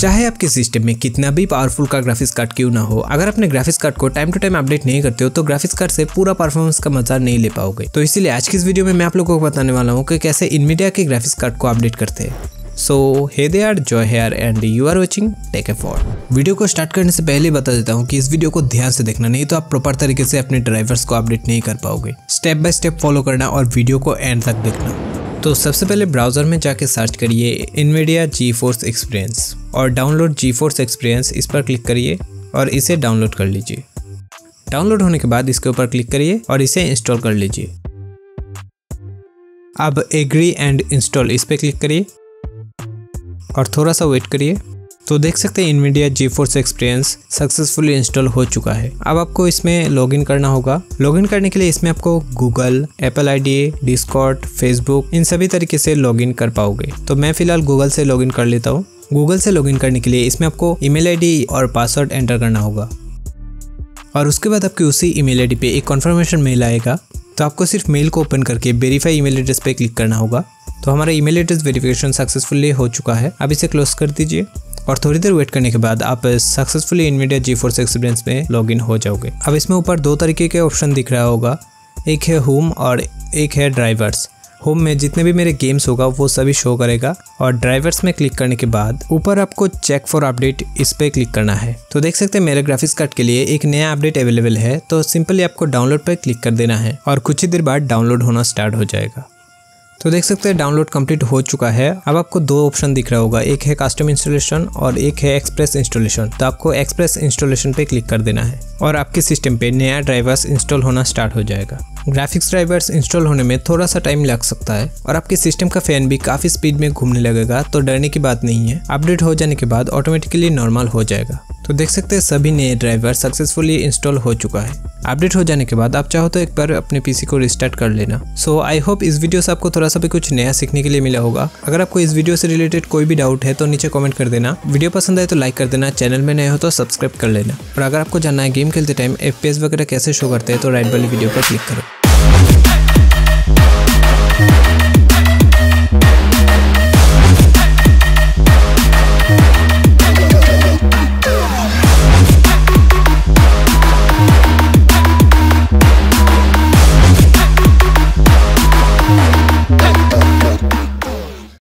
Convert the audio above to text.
चाहे आपके सिस्टम में कितना भी पावरफुल का ग्राफिक्स कार्ड क्यों ना हो, अगर अपने ग्राफिक्स कार्ड को टाइम टू टाइम अपडेट नहीं करते हो तो ग्राफिक्स कार्ड से पूरा परफॉर्मेंस का मजा नहीं ले पाओगे। तो इसीलिए आज की इस वीडियो में मैं आप लोगों को बताने वाला हूँ कि कैसे इनवीडिया के ग्राफिक्स कार्ड को अपडेट करते हैं। So hey there, Joy here and you are watching tech a for. Video को स्टार्ट करने से पहले बता देता हूँ कि इस वीडियो को ध्यान से देखना, नहीं तो आप प्रॉपर तरीके से अपने ड्राइवर्स को अपडेट नहीं कर पाओगे। स्टेप बाय स्टेप फॉलो करना और वीडियो को एंड तक देखना। तो सबसे पहले ब्राउज़र में जाके सर्च करिए NVIDIA GeForce एक्सपीरियंस और डाउनलोड GeForce एक्सपीरियंस, इस पर क्लिक करिए और इसे डाउनलोड कर लीजिए। डाउनलोड होने के बाद इसके ऊपर क्लिक करिए और इसे इंस्टॉल कर लीजिए। अब एग्री एंड इंस्टॉल, इस पर क्लिक करिए और थोड़ा सा वेट करिए। तो देख सकते हैं NVIDIA GeForce experience successfully install हो चुका है। अब आपको इसमें लॉगिन करना होगा। लॉगिन करने के लिए इसमें आपको Google, Apple ID, Discord, Facebook, इन सभी तरीके से लॉगिन कर पाओगे। तो मैं फिलहाल गूगल से लॉगिन कर लेता हूँ। गूगल से लॉगिन करने के लिए इसमें आपको ईमेल ID और पासवर्ड एंटर करना होगा और उसके बाद आपकी उसी ईमेल ID पे एक कन्फर्मेशन मेल आएगा। तो आपको सिर्फ मेल को ओपन करके वेरीफाई ईमेल एड्रेस पे क्लिक करना होगा। तो हमारा ईमेल एड्रेस वेरिफिकेशन सक्सेसफुली हो चुका है। अब इसे क्लोज कर दीजिए और थोड़ी देर वेट करने के बाद आप सक्सेसफुली NVIDIA GeForce एक्सपीरियंस में लॉगिन हो जाओगे। अब इसमें ऊपर दो तरीके के ऑप्शन दिख रहा होगा, एक है होम और एक है ड्राइवर्स। होम में जितने भी मेरे गेम्स होगा वो सभी शो करेगा और ड्राइवर्स में क्लिक करने के बाद ऊपर आपको चेक फॉर अपडेट, इस पे क्लिक करना है। तो देख सकते हैं मेरे ग्राफिक्स कार्ड के लिए एक नया अपडेट अवेलेबल है। तो सिंपली आपको डाउनलोड पर क्लिक कर देना है और कुछ ही देर बाद डाउनलोड होना स्टार्ट हो जाएगा। तो देख सकते हैं डाउनलोड कंप्लीट हो चुका है। अब आपको दो ऑप्शन दिख रहा होगा, एक है कस्टम इंस्टॉलेशन और एक है एक्सप्रेस इंस्टॉलेशन। तो आपको एक्सप्रेस इंस्टॉलेशन पे क्लिक कर देना है और आपके सिस्टम पे नया ड्राइवर्स इंस्टॉल होना स्टार्ट हो जाएगा। ग्राफिक्स ड्राइवर्स इंस्टॉल होने में थोड़ा सा टाइम लग सकता है और आपके सिस्टम का फैन भी काफ़ी स्पीड में घूमने लगेगा, तो डरने की बात नहीं है। अपडेट हो जाने के बाद ऑटोमेटिकली नॉर्मल हो जाएगा। तो देख सकते हैं सभी नए ड्राइवर सक्सेसफुली इंस्टॉल हो चुका है। अपडेट हो जाने के बाद आप चाहो तो एक बार अपने पीसी को रिस्टार्ट कर लेना। सो आई होप इस वीडियो से आपको थोड़ा सा भी कुछ नया सीखने के लिए मिला होगा। अगर आपको इस वीडियो से रिलेटेड कोई भी डाउट है तो नीचे कमेंट कर देना। वीडियो पसंद आए तो लाइक कर देना, चैनल में नए हो तो सब्सक्राइब कर लेना। और अगर आपको जानना है गेम खेलते टाइम FPS वगैरह कैसे शो करते हैं तो राइट वाली वीडियो पर क्लिक करो।